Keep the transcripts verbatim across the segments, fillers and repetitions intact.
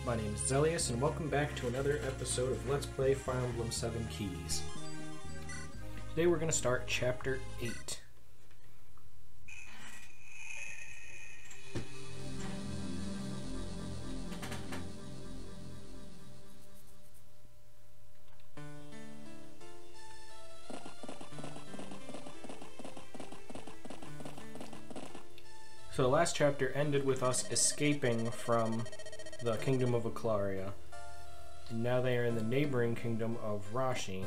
My name is Xlelius, and welcome back to another episode of Let's Play Fire Emblem Seven Keys. Today we're going to start Chapter eight. So the last chapter ended with us escaping from the kingdom of Xlelius, and now they are in the neighboring kingdom of Rasheen,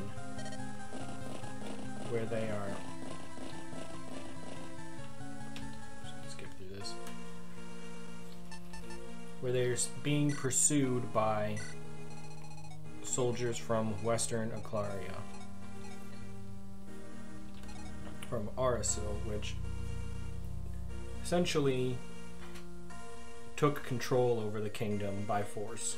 where they are. Just skip through this. Where they're being pursued by soldiers from Western Xlelius, from Arasil, which essentially took control over the kingdom by force.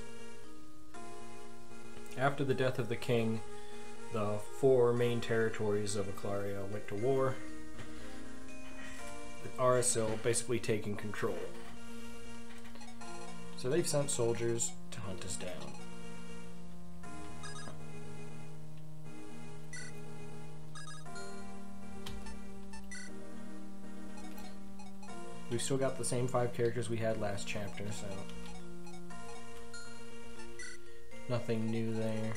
After the death of the king, the four main territories of Xlelius went to war, with Arasil basically taking control. So they've sent soldiers to hunt us down. We've still got the same five characters we had last chapter, so nothing new there.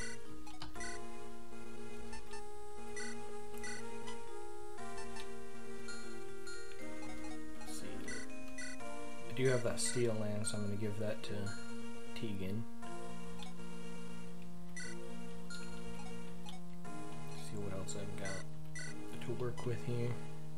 Let's see. I do have that steel lance, so I'm going to give that to Tegan. See what else I've got to work with here.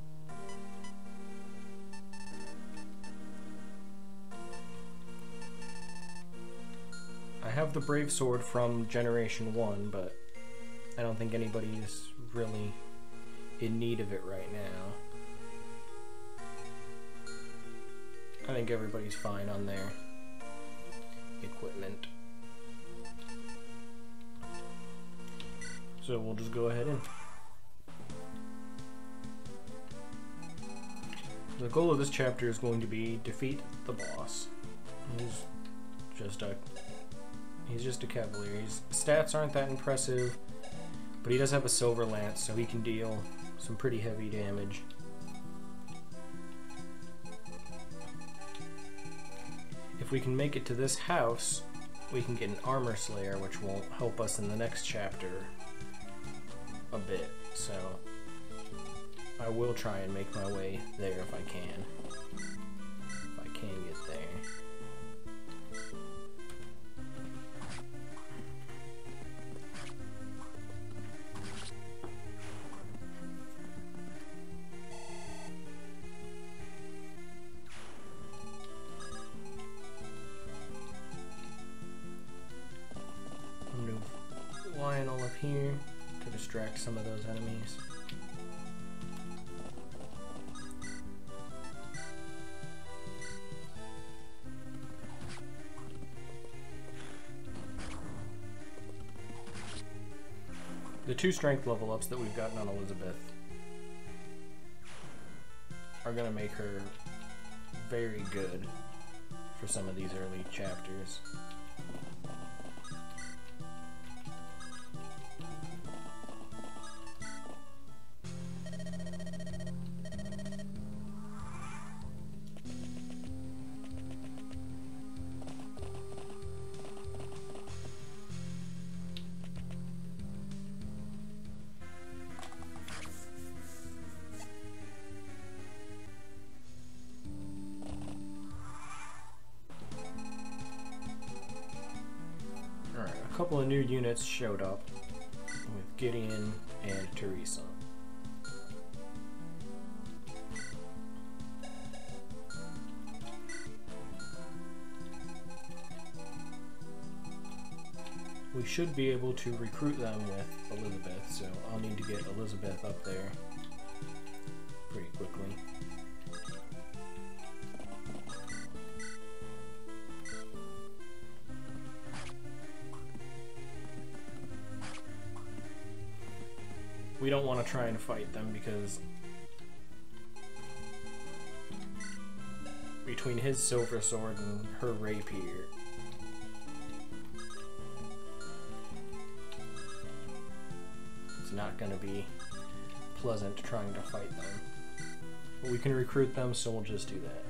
I have the Brave Sword from Generation one, but I don't think anybody is really in need of it right now. I think everybody's fine on their equipment. So we'll just go ahead and... The goal of this chapter is going to be defeat the boss. He's just a... He's just a cavalier. His stats aren't that impressive, but he does have a silver lance, so he can deal some pretty heavy damage. If we can make it to this house, we can get an armor slayer, which will help us in the next chapter a bit. So I will try and make my way there if I can. If I can get there. All up here to distract some of those enemies. The two strength level ups that we've gotten on Elizabeth are going to make her very good for some of these early chapters. A couple of new units showed up with Gideon and Teresa. We should be able to recruit them with Elizabeth, so I'll need to get Elizabeth up there pretty quickly. We don't want to try and fight them because between his silver sword and her rapier, it's not going to be pleasant trying to fight them. But we can recruit them, so we'll just do that.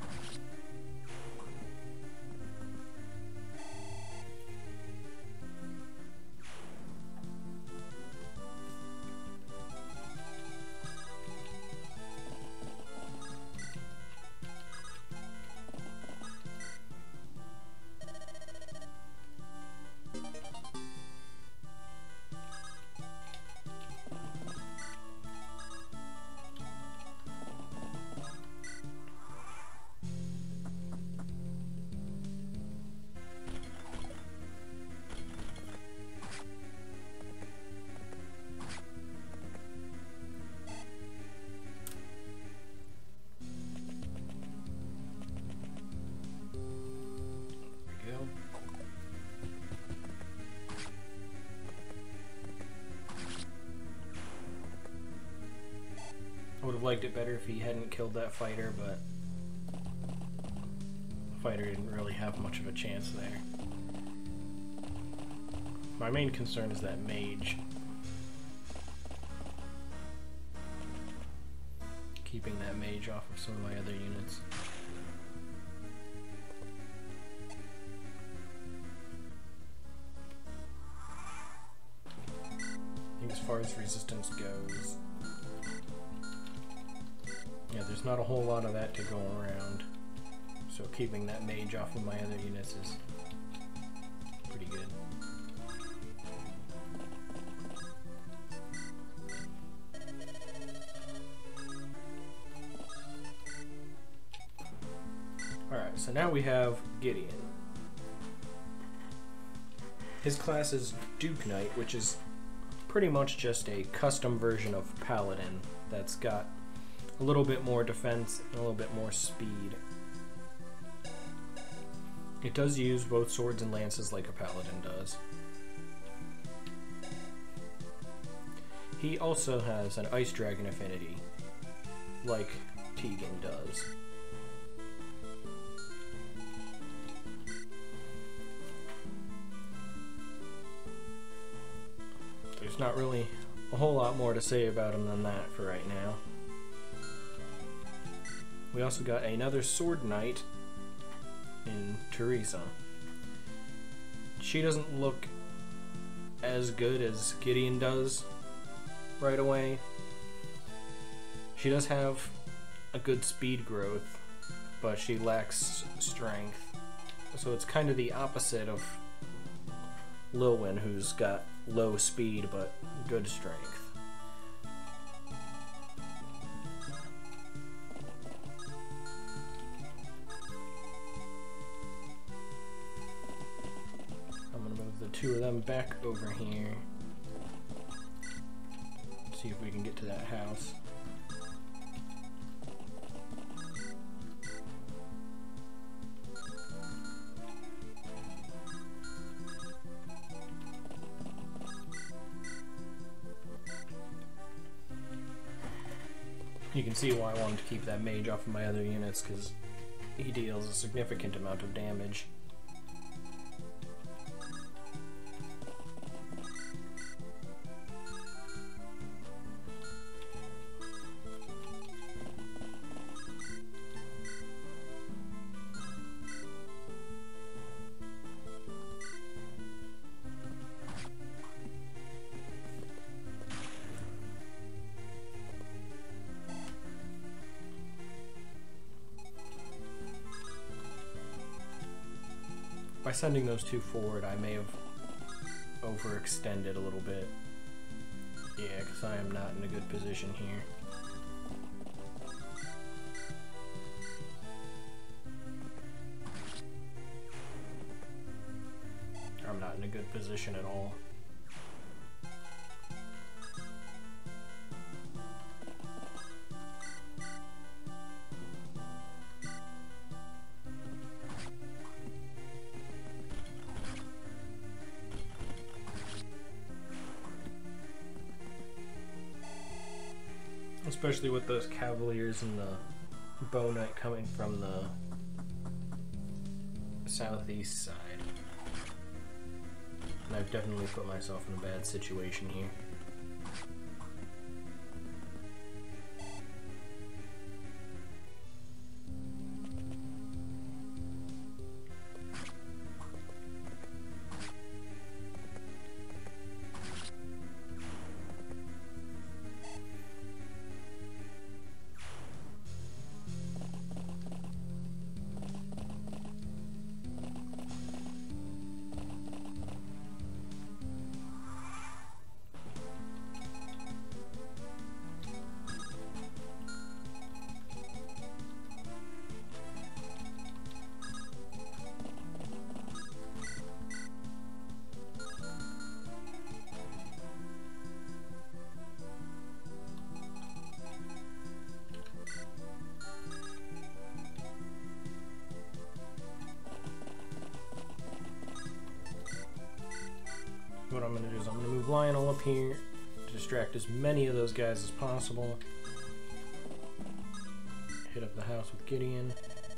I would have liked it better if he hadn't killed that fighter, but the fighter didn't really have much of a chance there. My main concern is that mage. Keeping that mage off of some of my other units. I think as far as resistance goes, yeah, there's not a whole lot of that to go around, so keeping that mage off of my other units is pretty good. Alright, so now we have Gideon. His class is Duke Knight, which is pretty much just a custom version of Paladin that's got a little bit more defense and a little bit more speed. It does use both swords and lances like a paladin does. He also has an ice dragon affinity like Tegan does. There's not really a whole lot more to say about him than that for right now. We also got another Sword Knight in Teresa. She doesn't look as good as Gideon does right away. She does have a good speed growth, but she lacks strength. So it's kind of the opposite of Lilwyn, who's got low speed but good strength. Two of them back over here. See if we can get to that house. You can see why I wanted to keep that mage off of my other units, because he deals a significant amount of damage. By sending those two forward, I may have overextended a little bit. Yeah, because I am not in a good position here. I'm not in a good position at all. Especially with those Cavaliers and the Bow Knight coming from the southeast side. And I've definitely put myself in a bad situation here. I'm going to do is I'm going to move Lionel up here to distract as many of those guys as possible. Hit up the house with Gideon.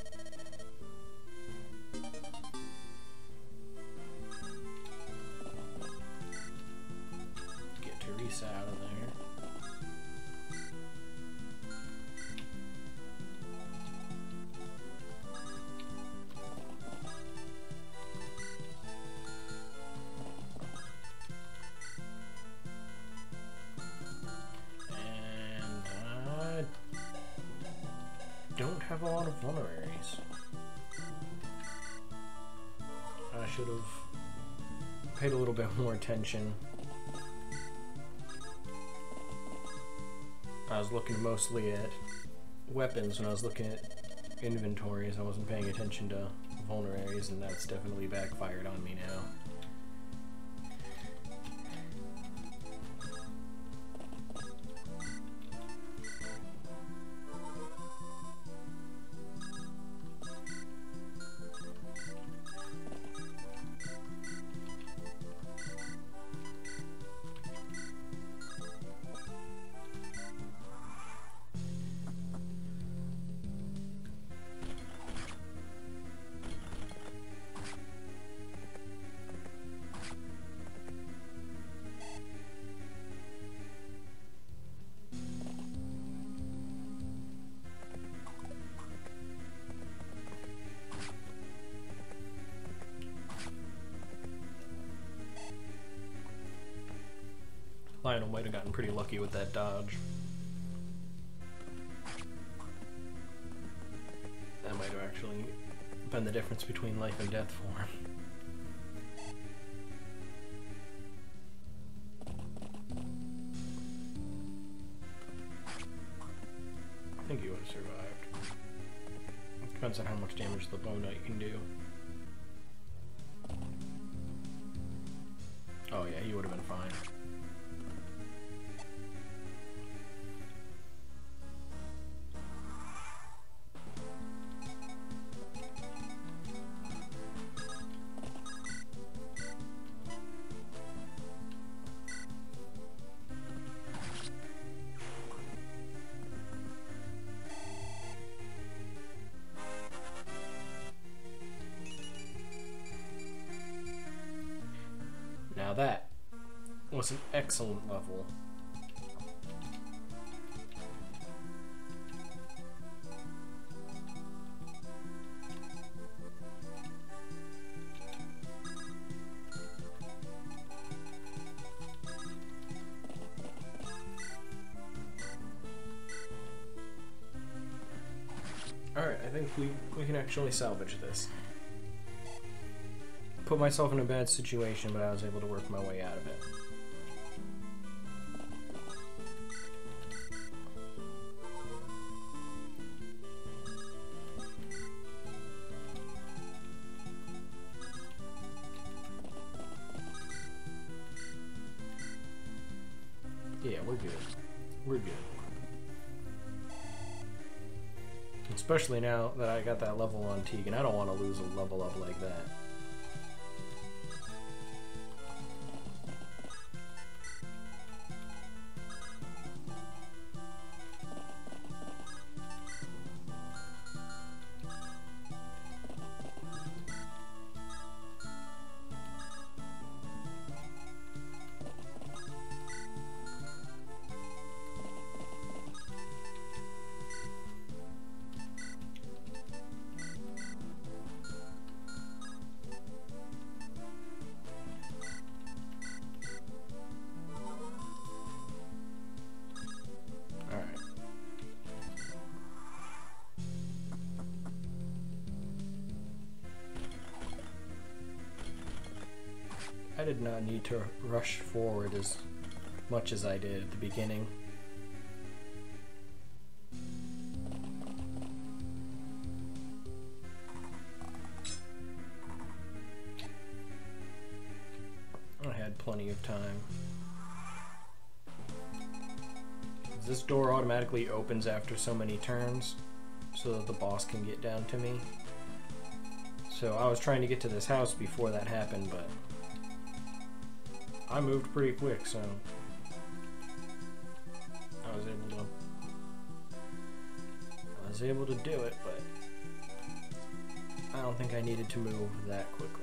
Get Teresa out of there. Don't have a lot of vulneraries. I should have paid a little bit more attention. I was looking mostly at weapons when I was looking at inventories. I wasn't paying attention to vulneraries, and that's definitely backfired on me now. Lionel might have gotten pretty lucky with that dodge. That might have actually been the difference between life and death for him. I think he would have survived. It depends on how much damage the bow knight can do. Oh yeah, he would have been fine. Now that was an excellent level. Alright, I think we, we can actually salvage this. Put myself in a bad situation, but I was able to work my way out of it. Yeah, we're good. We're good. Especially now that I got that level on Tegan. I don't want to lose a level up like that. I did not need to rush forward as much as I did at the beginning. I had plenty of time. This door automatically opens after so many turns so that the boss can get down to me. So I was trying to get to this house before that happened, but I moved pretty quick, so I was able to I was able to do it, but I don't think I needed to move that quickly.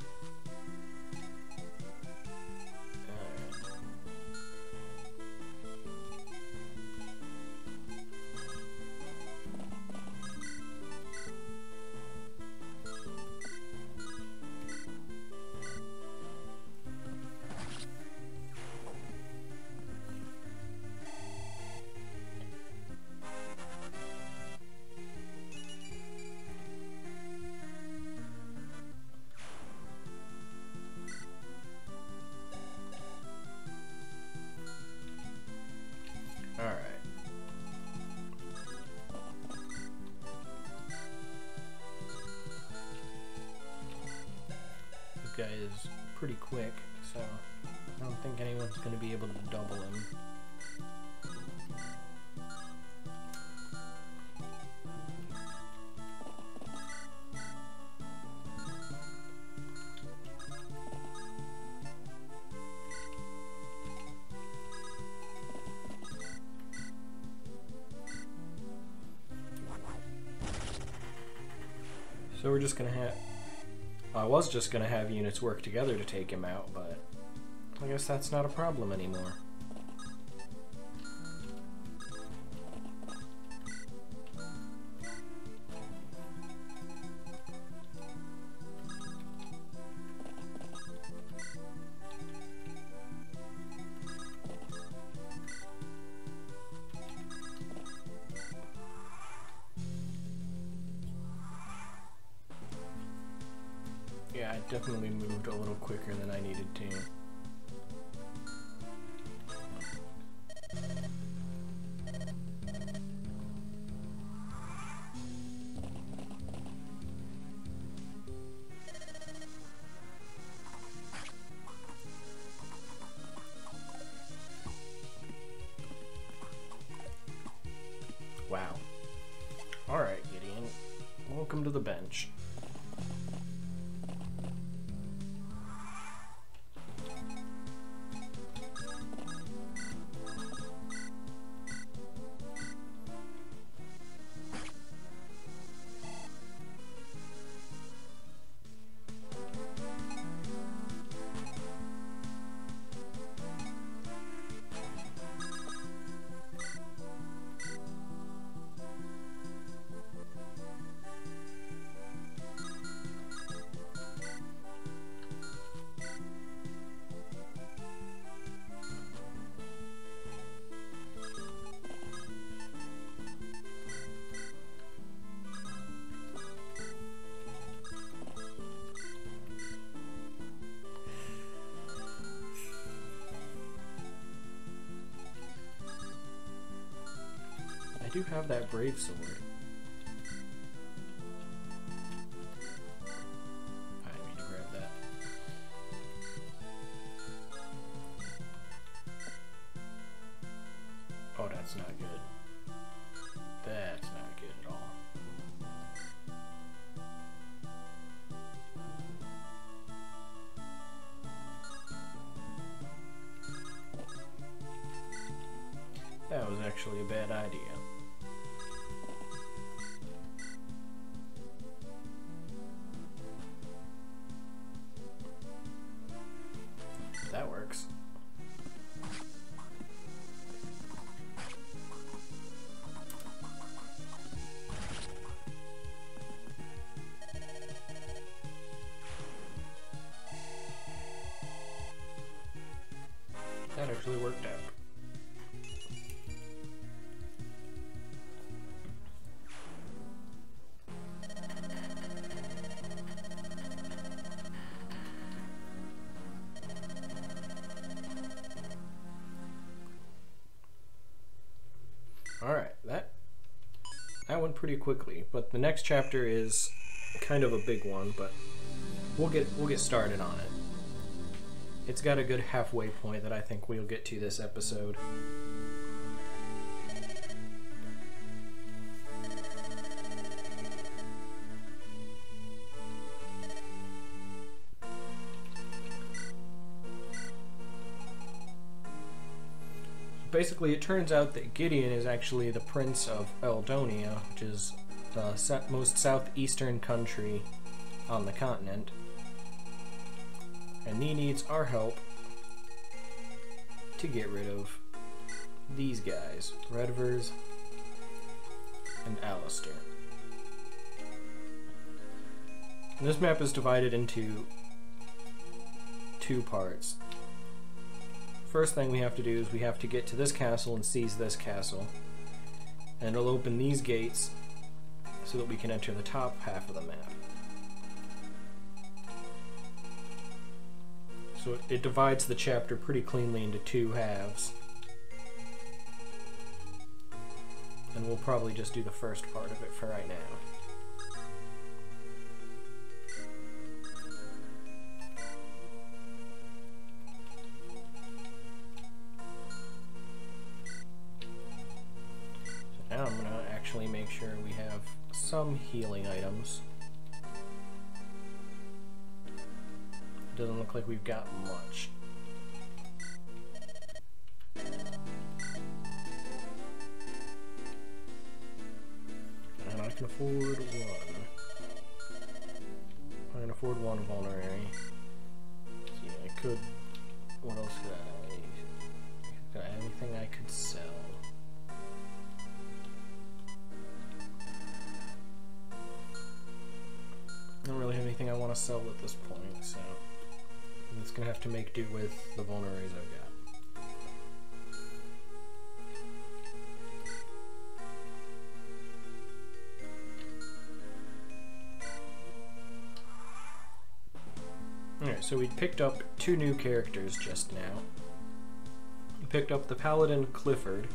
Guy is pretty quick, so I don't think anyone's going to be able to double him. So we're just going to have... I was just going to have units work together to take him out, but I guess that's not a problem anymore. Yeah, I definitely moved a little quicker than I needed to. Wow. Alright, Gideon. Welcome to the bench. I do have that brave sword. I didn't mean to grab that. Oh, that's not good. That's not good at all. That was actually a bad idea. That works. That actually worked out. Alright, that that went pretty quickly, but the next chapter is kind of a big one, but we'll get we'll get started on it. It's got a good halfway point that I think we'll get to this episode. basically, it turns out that Gideon is actually the Prince of Eldonia, which is the se most southeastern country on the continent. And he needs our help to get rid of these guys, Redvers and Alistair. And this map is divided into two parts. First thing we have to do is we have to get to this castle and seize this castle. And it'll open these gates so that we can enter the top half of the map. So it, it divides the chapter pretty cleanly into two halves. And we'll probably just do the first part of it for right now. Now I'm going to actually make sure we have some healing items. It doesn't look like we've got much. And I can afford one. I can afford one vulnerary. See, I could... What else could I... Got anything I could sell? I don't really have anything I want to sell at this point, so I'm just gonna have to make do with the vulneraries I've got. Alright, so we picked up two new characters just now. We picked up the Paladin Clifford,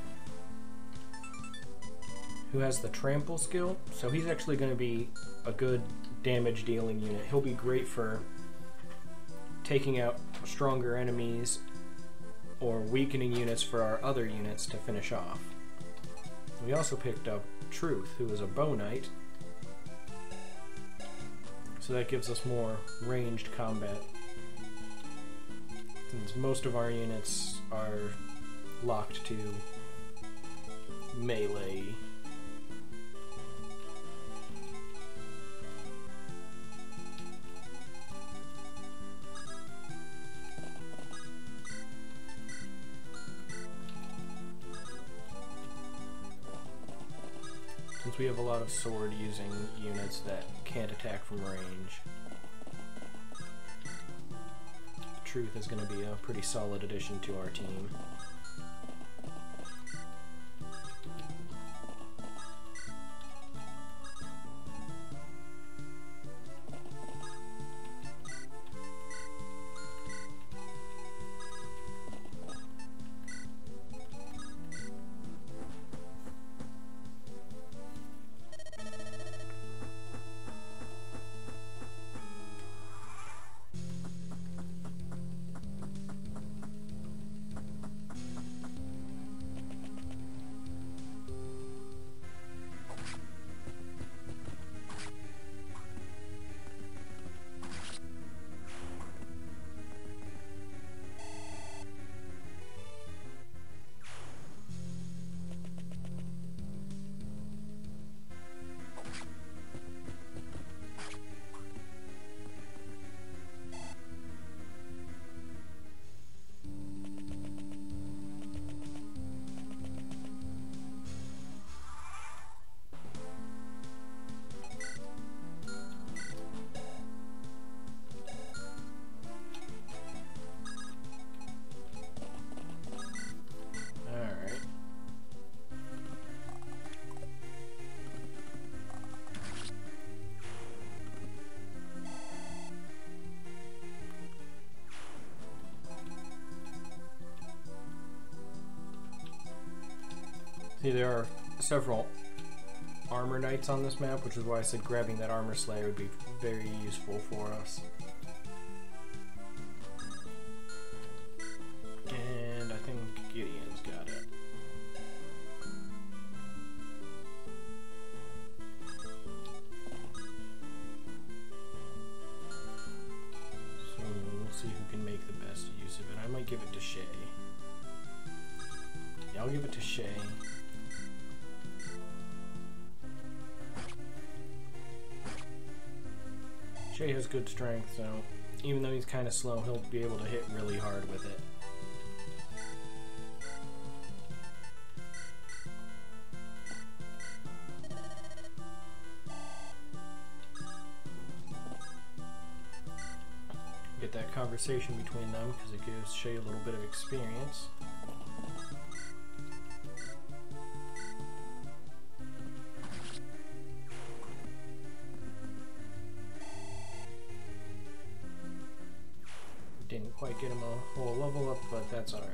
who has the trample skill, so he's actually going to be a good damage dealing unit. He'll be great for taking out stronger enemies or weakening units for our other units to finish off. We also picked up Truth, who is a bow knight, so that gives us more ranged combat, since most of our units are locked to melee. Since we have a lot of sword using units that can't attack from range, Truth is going to be a pretty solid addition to our team. See, there are several armor knights on this map, which is why I said grabbing that armor slayer would be very useful for us. And I think Gideon's got it. So we'll see who can make the best use of it. I might give it to Shay. Shay has good strength, so even though he's kind of slow, he'll be able to hit really hard with it. Get that conversation between them because it gives Shay a little bit of experience. Didn't quite get him a whole level up, but that's alright.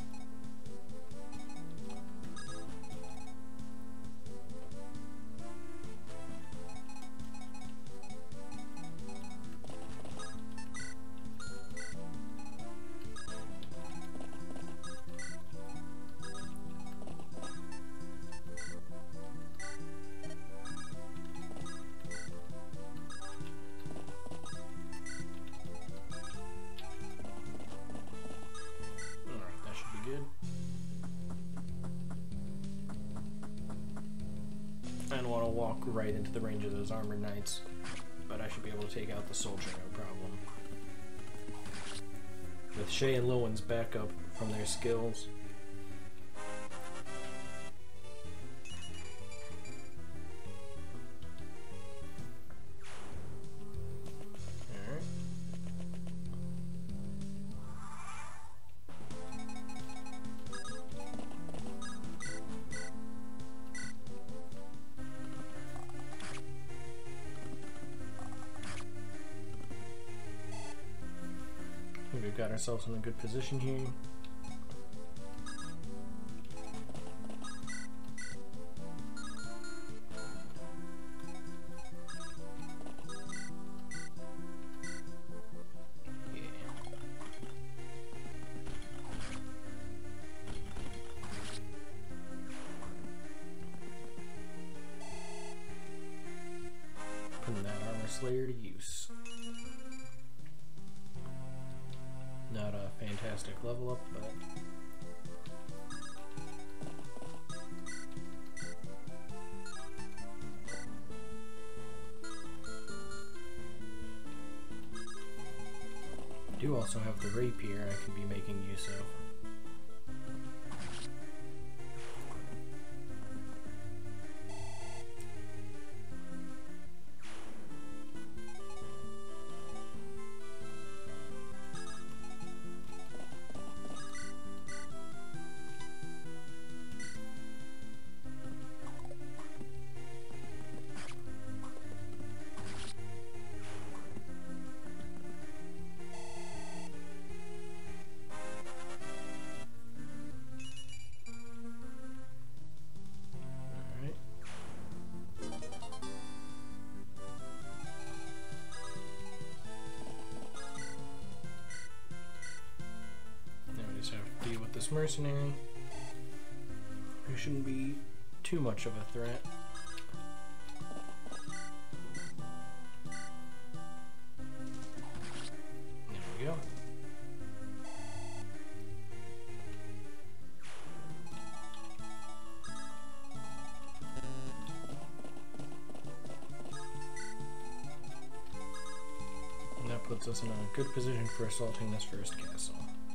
I don't want to walk right into the range of those armored knights, but I should be able to take out the soldier, no problem. With Shay and Lowen's backup from their skills. Alright. We've got ourselves in a good position here. Yeah. Putting that armor slayer to use. Not a fantastic level up, but I do also have the rapier I can be making use of. This mercenary, who shouldn't be too much of a threat. There we go. And that puts us in a good position for assaulting this first castle.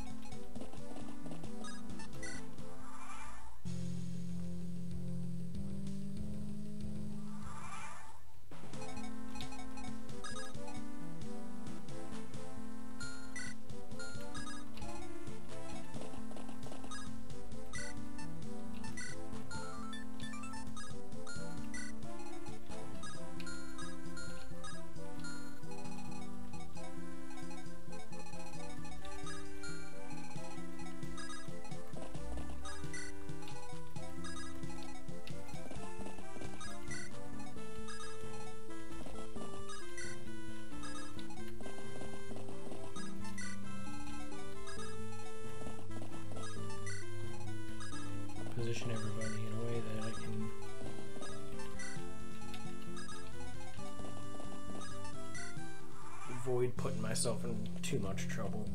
Position everybody in a way that I can avoid putting myself in too much trouble.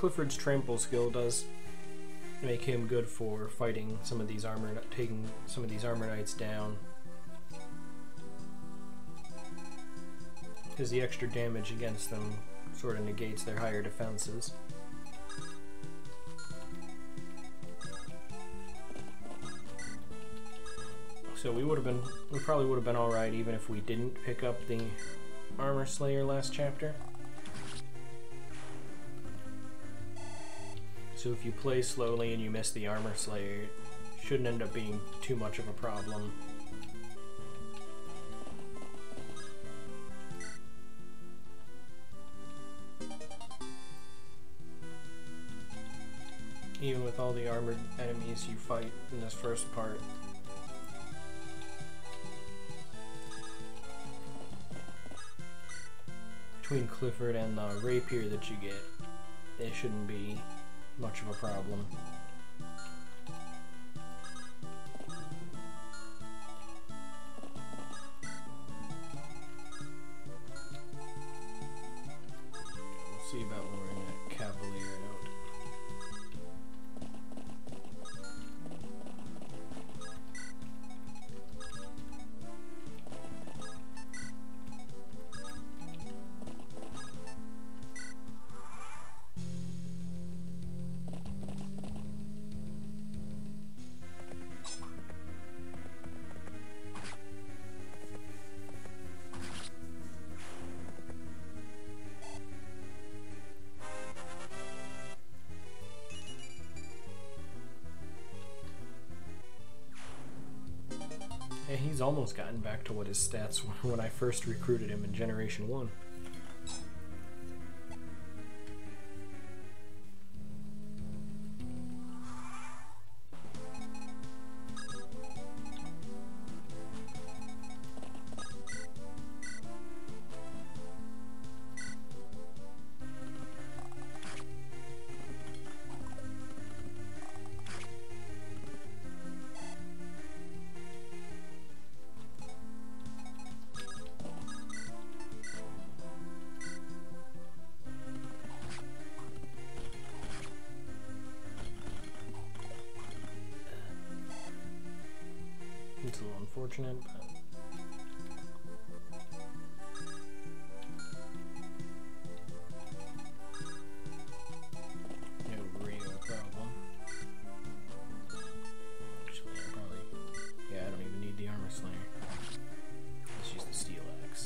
Clifford's trample skill does make him good for fighting some of these armor, taking some of these armor knights down. Because the extra damage against them sort of negates their higher defenses. So we would have been, we probably would have been alright even if we didn't pick up the Armor Slayer last chapter. So if you play slowly and you miss the Armor Slayer, it shouldn't end up being too much of a problem. Even with all the armored enemies you fight in this first part. Between Clifford and the rapier that you get, it shouldn't be much of a problem. We'll see about lowering that Cavalier out. Yeah, he's almost gotten back to what his stats were when I first recruited him in Generation one. It's a little unfortunate, but no real problem. Actually, I probably, yeah, I don't even need the Armor Slayer. Let's use the Steel Axe.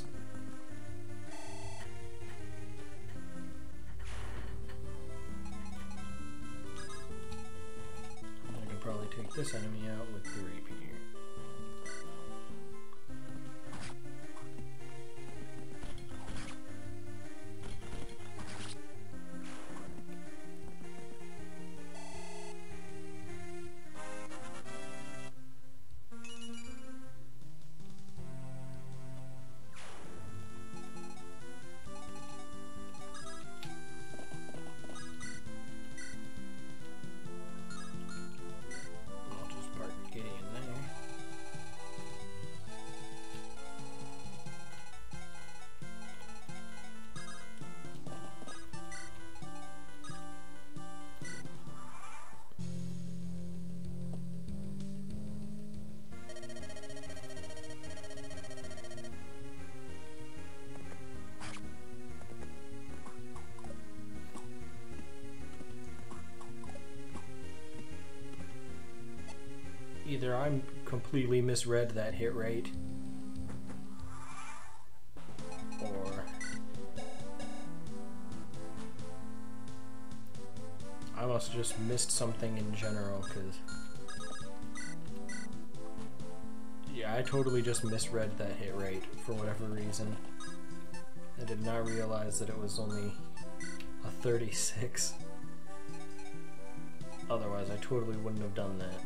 I can probably take this enemy out with the rapier. Either I'm completely misread that hit rate, or I must have just missed something in general, because yeah, I totally just misread that hit rate for whatever reason. I did not realize that it was only a thirty-six. Otherwise, I totally wouldn't have done that.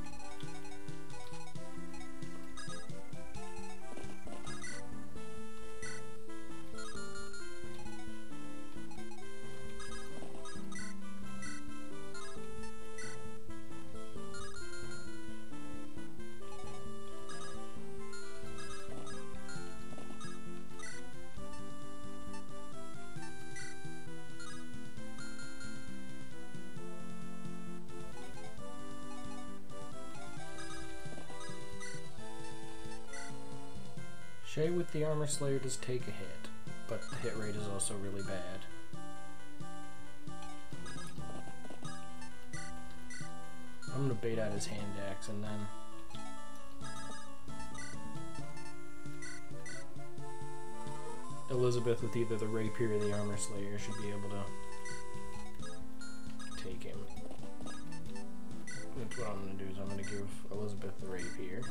Shay with the Armor Slayer does take a hit, but the hit rate is also really bad. I'm gonna bait out his hand axe and then Elizabeth with either the Rapier or the Armor Slayer should be able to take him. That's what I'm gonna do, is I'm gonna give Elizabeth the Rapier.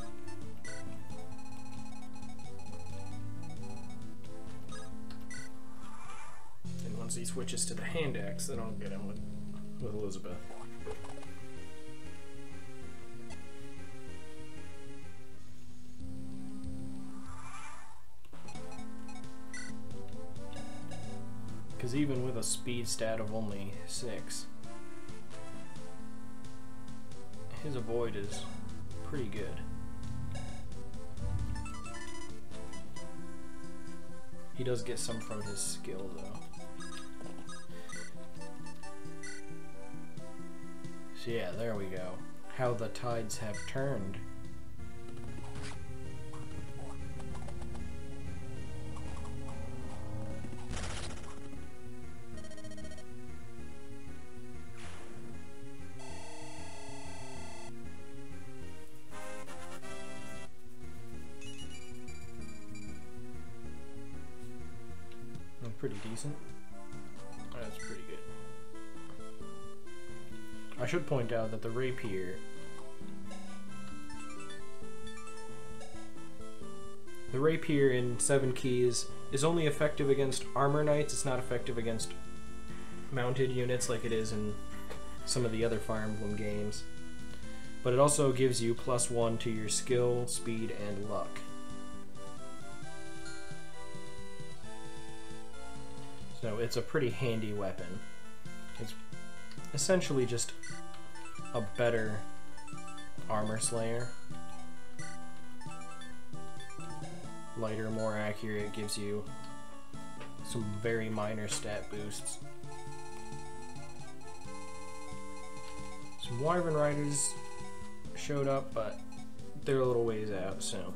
And once he switches to the hand axe, then I'll get him with, with Elizabeth. Because even with a speed stat of only six, his avoid is pretty good. He does get some from his skill though. So yeah, there we go. How the tides have turned. Pretty decent. That's pretty good. I should point out that the Rapier, the Rapier in Seven Keys is only effective against armor knights. It's not effective against mounted units like it is in some of the other Fire Emblem games. But it also gives you plus one to your skill, speed, and luck. So it's a pretty handy weapon. It's essentially just a better Armor Slayer. Lighter, more accurate, gives you some very minor stat boosts. Some Wyvern Riders showed up, but they're a little ways out, so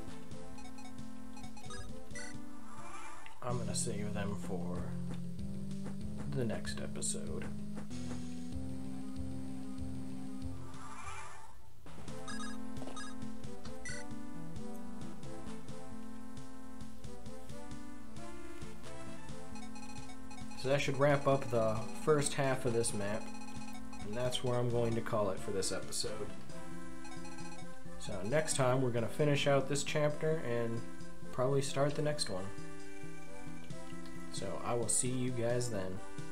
I'm gonna save them for the next episode. So that should wrap up the first half of this map, and that's where I'm going to call it for this episode. So next time we're gonna finish out this chapter and probably start the next one. So I will see you guys then.